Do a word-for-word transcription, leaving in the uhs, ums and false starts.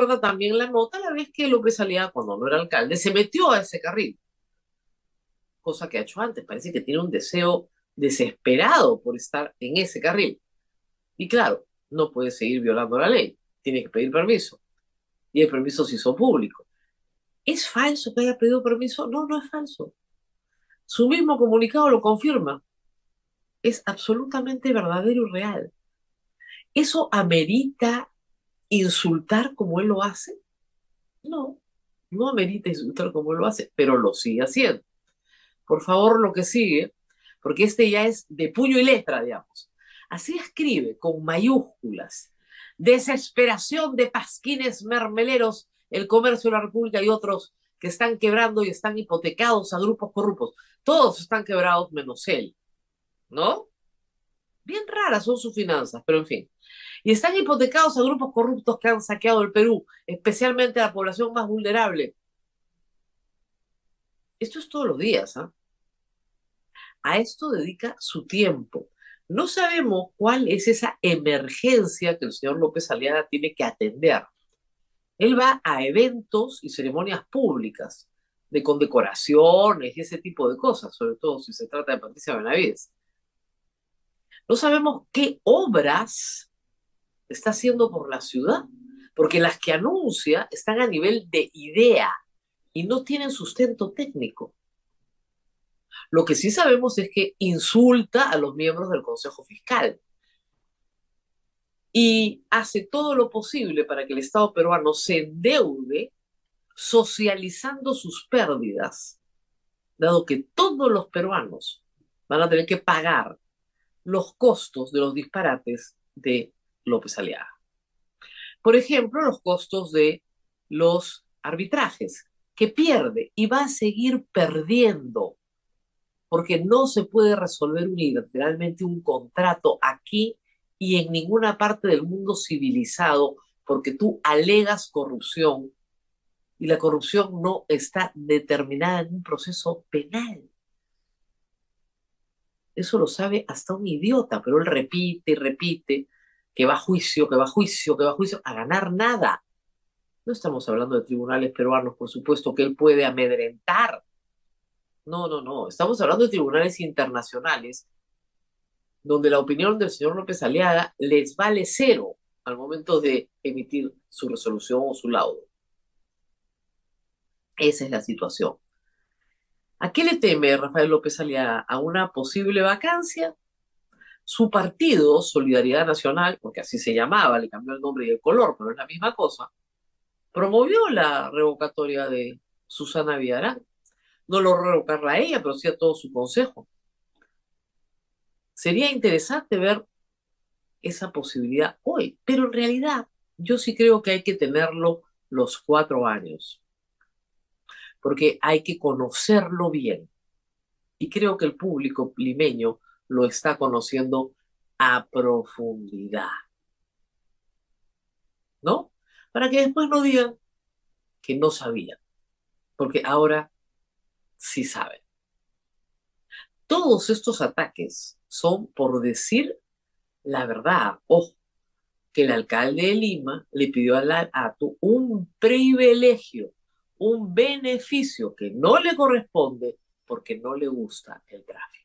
recuerda también la nota la vez que López Aliaga, cuando no era alcalde, se metió a ese carril, cosa que ha hecho antes. Parece que tiene un deseo desesperado por estar en ese carril. Y claro, no puede seguir violando la ley, tiene que pedir permiso. Y el permiso se hizo público. ¿Es falso que haya pedido permiso? No, no es falso. Su mismo comunicado lo confirma. Es absolutamente verdadero y real. ¿Eso amerita insultar como él lo hace? No, no amerita insultar como él lo hace, pero lo sigue haciendo. Por favor, lo que sigue, porque este ya es de puño y letra, digamos. Así escribe, con mayúsculas. Desesperación de pasquines mermeleros, el comercio de la República y otros que están quebrando y están hipotecados a grupos corruptos. Todos están quebrados menos él, ¿no? Bien raras son sus finanzas, pero en fin. Y están hipotecados a grupos corruptos que han saqueado el Perú, especialmente a la población más vulnerable. Esto es todos los días, ¿ah? A esto dedica su tiempo. No sabemos cuál es esa emergencia que el señor López Aliaga tiene que atender. Él va a eventos y ceremonias públicas de condecoraciones y ese tipo de cosas, sobre todo si se trata de Patricia Benavides. No sabemos qué obras está haciendo por la ciudad, porque las que anuncia están a nivel de idea y no tienen sustento técnico. Lo que sí sabemos es que insulta a los miembros del Consejo Fiscal y hace todo lo posible para que el Estado peruano se endeude socializando sus pérdidas, dado que todos los peruanos van a tener que pagar los costos de los disparates de López Aliaga. Por ejemplo, los costos de los arbitrajes, que pierde y va a seguir perdiendo, porque no se puede resolver unilateralmente un contrato aquí y en ninguna parte del mundo civilizado, porque tú alegas corrupción y la corrupción no está determinada en un proceso penal. Eso lo sabe hasta un idiota, pero él repite y repite que va a juicio, que va a juicio, que va a juicio, a ganar nada. No estamos hablando de tribunales peruanos, por supuesto, que él puede amedrentar. No, no, no. Estamos hablando de tribunales internacionales donde la opinión del señor López Aliaga les vale cero al momento de emitir su resolución o su laudo. Esa es la situación. ¿A qué le teme Rafael López Aliaga? ¿A una posible vacancia? Su partido, Solidaridad Nacional, porque así se llamaba, le cambió el nombre y el color, pero es la misma cosa, promovió la revocatoria de Susana Villarán. No lo revocarla a ella, pero sí a todo su consejo. Sería interesante ver esa posibilidad hoy, pero en realidad yo sí creo que hay que tenerlo los cuatro años, porque hay que conocerlo bien. Y creo que el público limeño lo está conociendo a profundidad, ¿no? Para que después no digan que no sabían, porque ahora sí saben. Todos estos ataques son por decir la verdad. Ojo, que el alcalde de Lima le pidió a la A T U un privilegio, un beneficio que no le corresponde porque no le gusta el tráfico.